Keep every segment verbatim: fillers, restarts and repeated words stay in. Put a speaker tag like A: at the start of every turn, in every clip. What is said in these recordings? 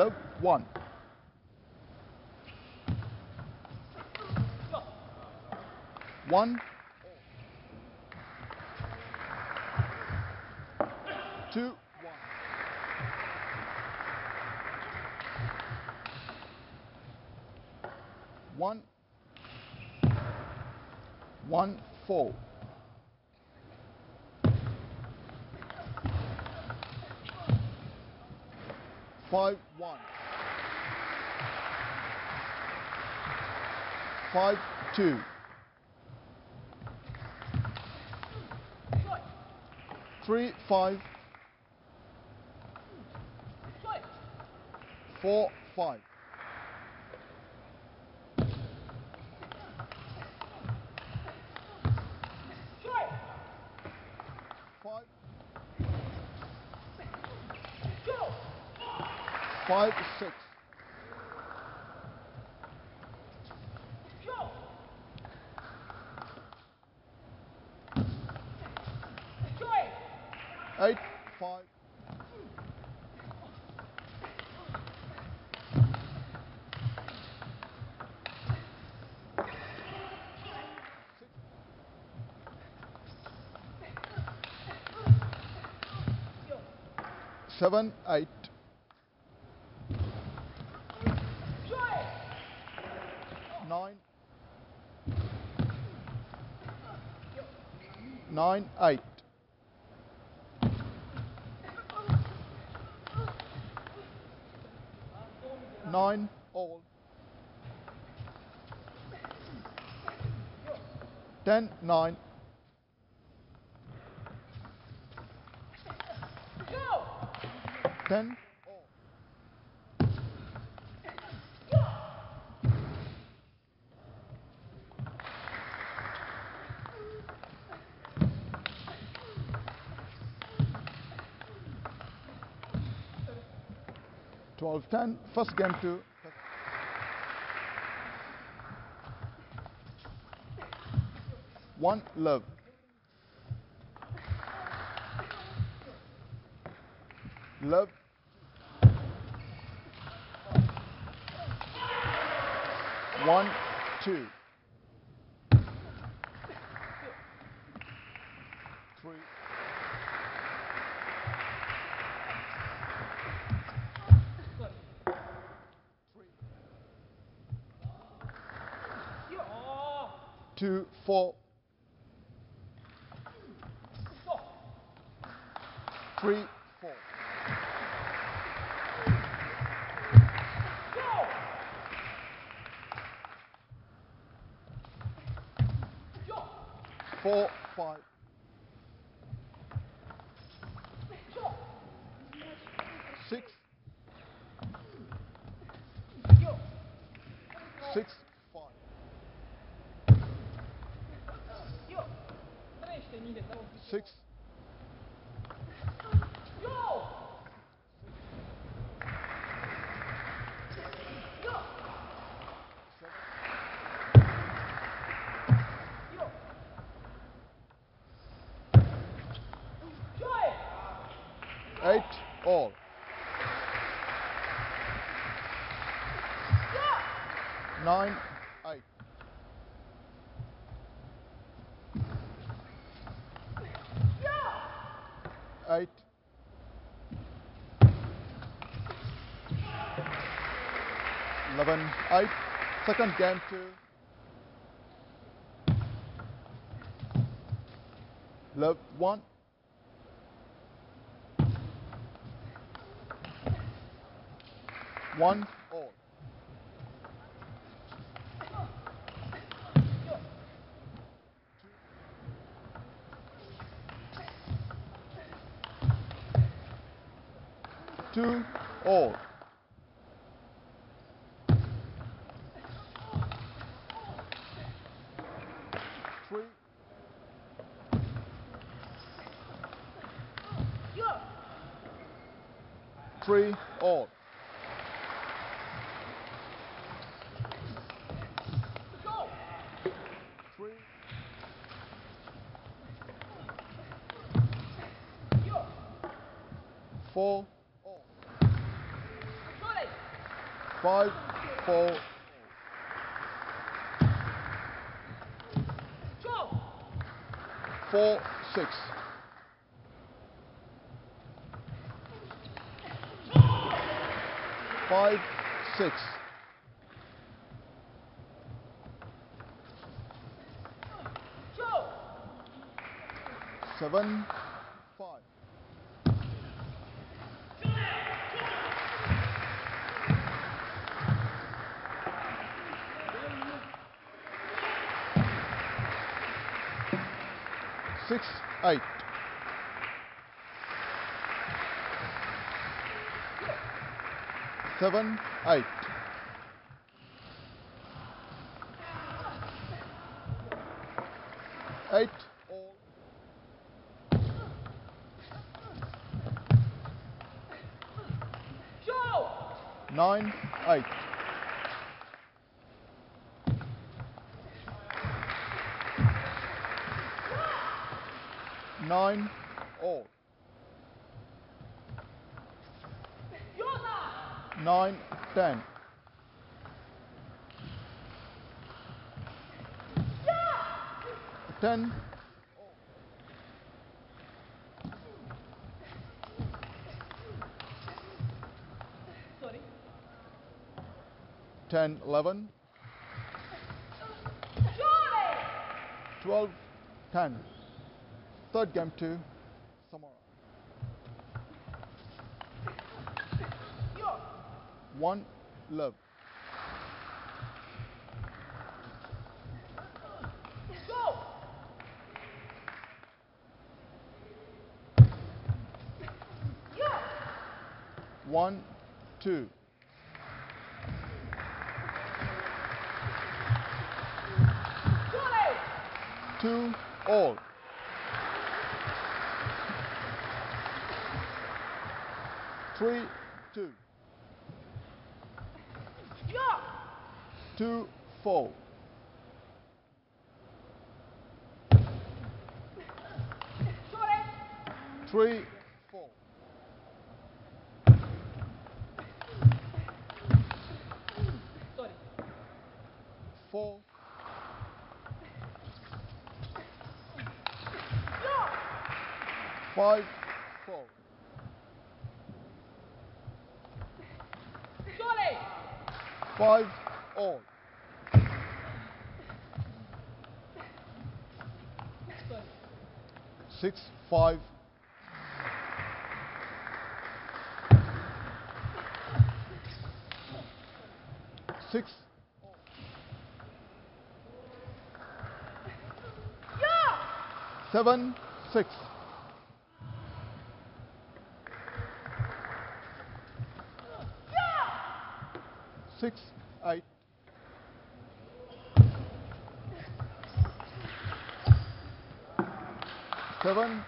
A: Love one. One. Two. One. One. Four. Five. One. Five. Two. Three. Five. Four. Five. Five. Five. Six. Eight. Five. Seven. Eight. Nine. Nine. Eight. Nine. All. Ten. Nine. Ten. Twelve. Ten. First game to. One. Love. Love. One. Two. Three. Two. Four. Three. Four. Four. Five. Six. Six. Five. Six. Eight. All. Nine. Eight. Eight. Eleven. Eight. Second game to. Love one. One. All. Two. All. Three. Three. All. Three. Four. All. Five, four. Four, six. Five, six. Seven, five. Six, eight. Seven, eight. Eight, all. Nine, eight. Nine, all. Nine, ten. Ten. Ten, eleven. Twelve, ten. Third game to Samara. One, love. One, two. Two, all. Three, two. Two, four. Three, four. Four. Five, four. Five, all. Six, five. Six. Seven, six. Six, eight. Seven.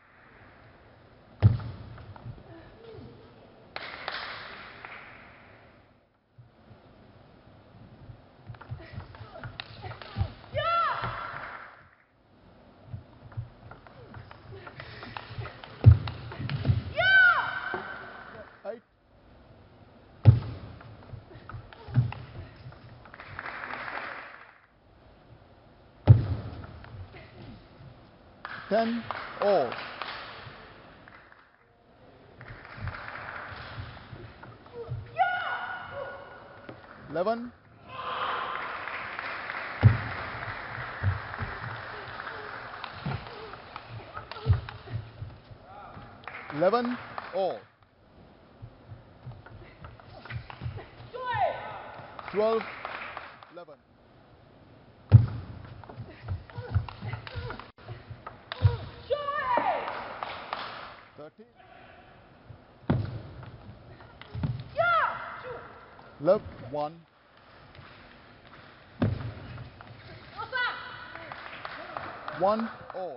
A: Eight. Ten, all. Eleven. Eleven, all. Twelve, eleven. Thirteen. Love, one. One, all.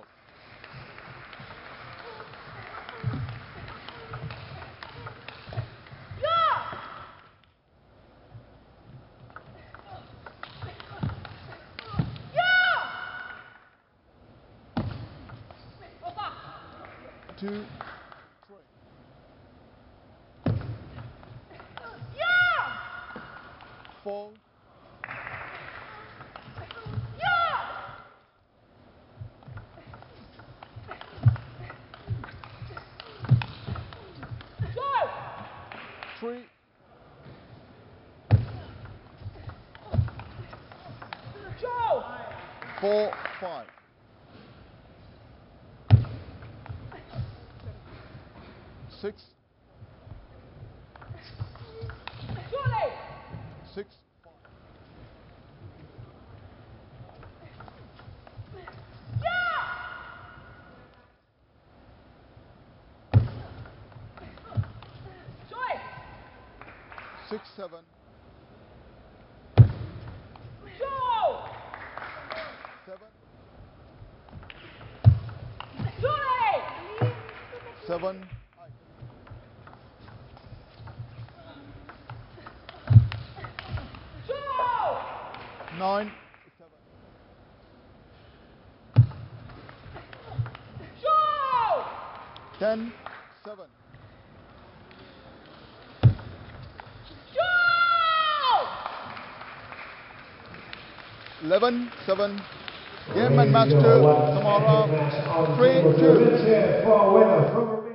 A: Two, three. four. Three. Four, five. Six. Six, five. Six, seven. Seven. Seven. Nine. Seven. Ten. Seven. Eleven. Seven. Game and match two. Tomorrow. Three, two.